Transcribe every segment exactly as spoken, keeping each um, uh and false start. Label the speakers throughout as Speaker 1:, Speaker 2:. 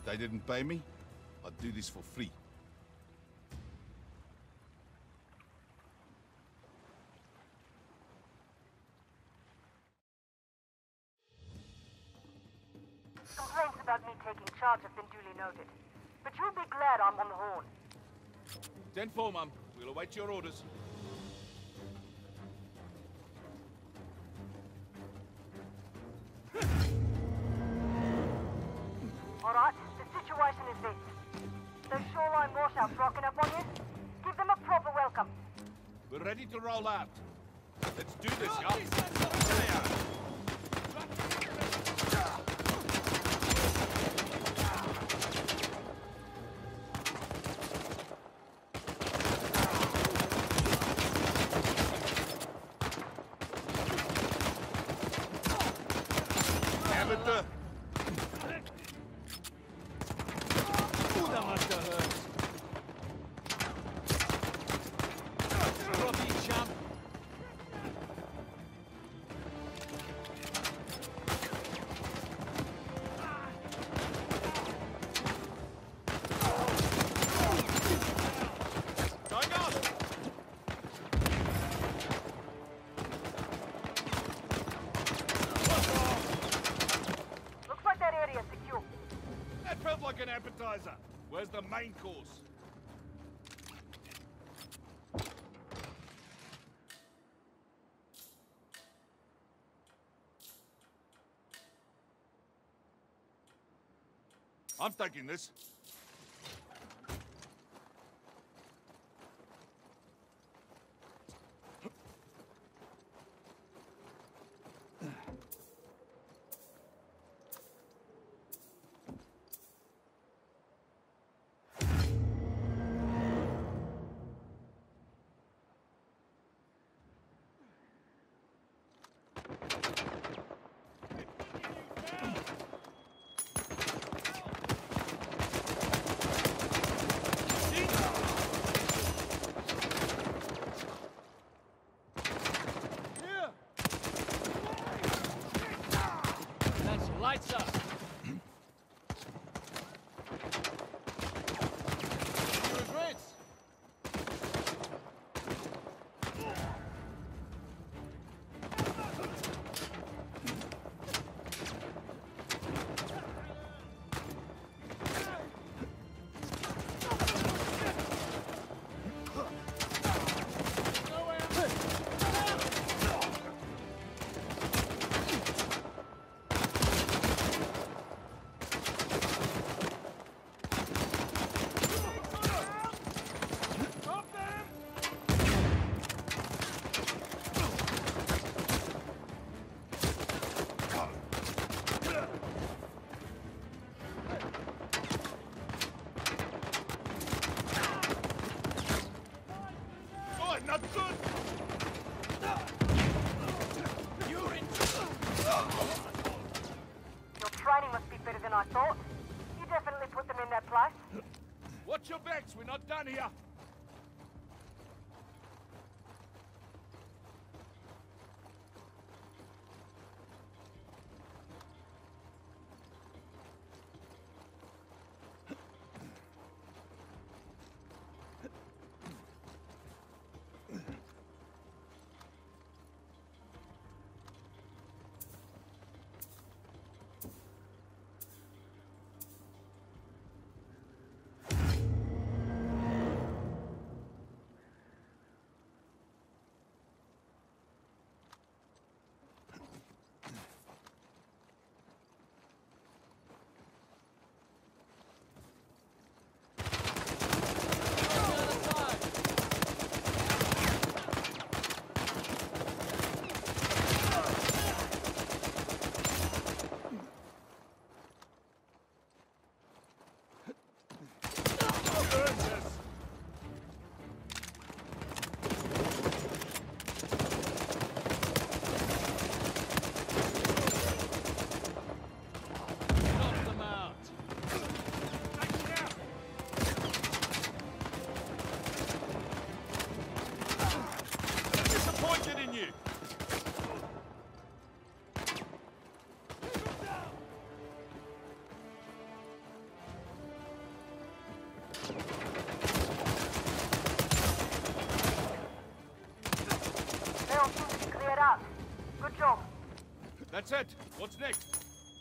Speaker 1: they didn't pay me, I'd do this for free.
Speaker 2: Complaints about me taking charge have been duly noted. But you'll be glad I'm on the horn.
Speaker 1: ten four, Mum. We'll await your orders.
Speaker 2: Alright, the situation is this. Those shoreline washouts rocking up on you? Give them a proper welcome.
Speaker 1: We're ready to roll out. Let's do this, y'all. Amateur. An appetizer. Where's the main course? I'm taking this.
Speaker 3: Lights up! Your regrets! Not good! You're in.
Speaker 2: Your training must be better than I thought. You definitely put them in their place.
Speaker 1: Watch your backs, we're not done here.
Speaker 2: all seem to be cleared out. Good job.
Speaker 1: That's it. What's next?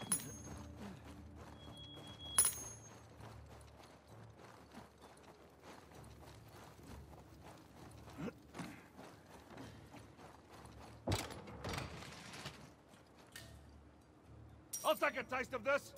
Speaker 1: I'll take a taste of this.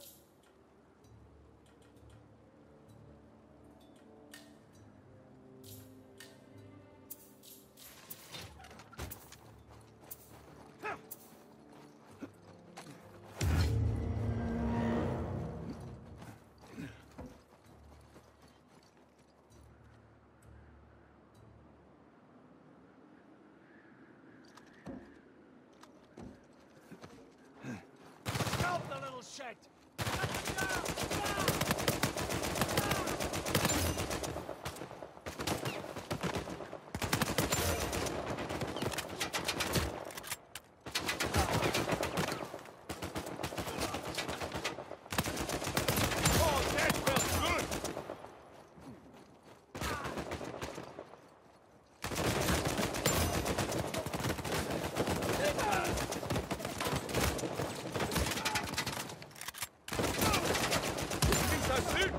Speaker 3: Help the little shit!
Speaker 1: Oh, that felt good. Think so soon?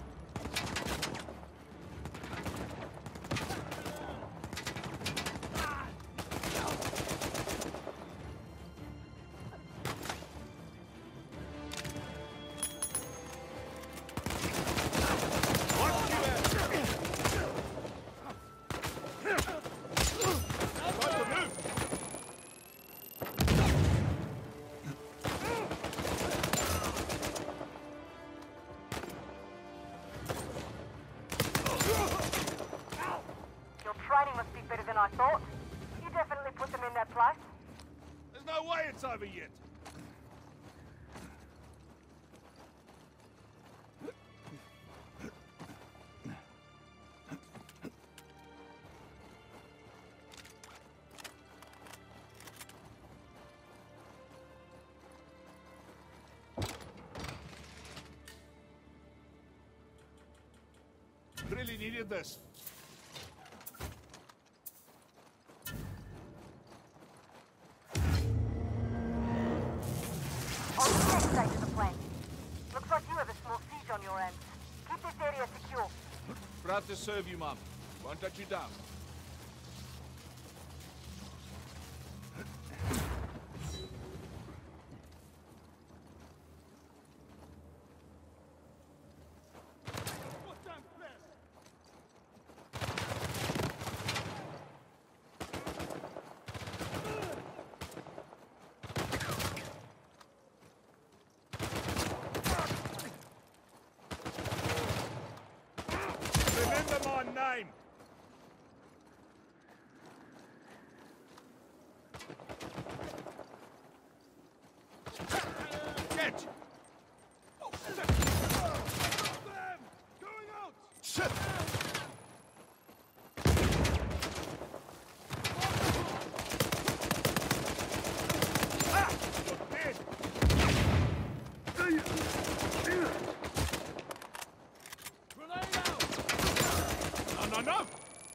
Speaker 1: Watch you out. Time to move.
Speaker 2: Your training must be better than I thought. You definitely put them in their place.
Speaker 1: There's no way it's over yet. Really needed this.
Speaker 2: On the next stage of the plan. Looks like you have a small siege on your hands. Keep this area secure.
Speaker 1: Proud to serve you, Mum. Won't let you down. Remember my name. Catch.
Speaker 3: Going out!
Speaker 1: Shit. Ah! You're dead.
Speaker 3: Grenade out!
Speaker 1: No, no, no.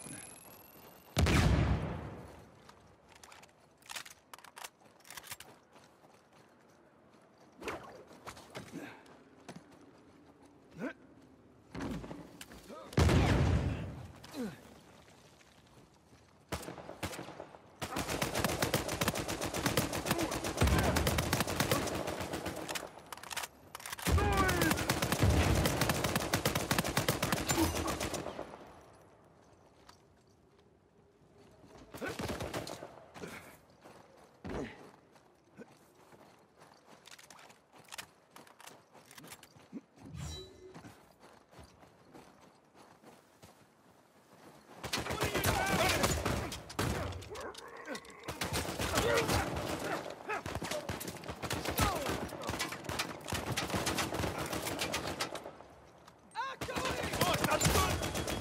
Speaker 1: Oh, that's good.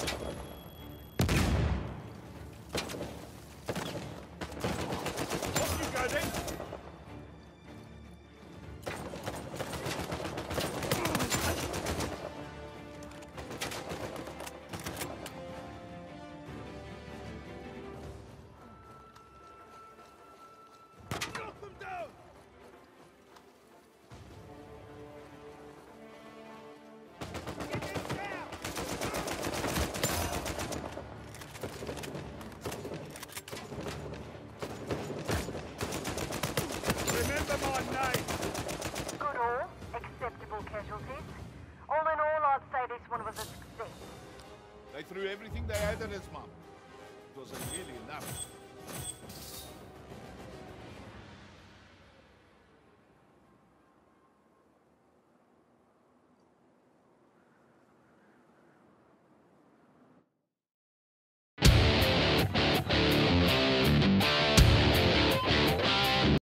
Speaker 1: Off you go then.
Speaker 2: casualties. All in all, I'd say this one was a success.
Speaker 1: They threw everything they had at us, Mum. It wasn't really enough.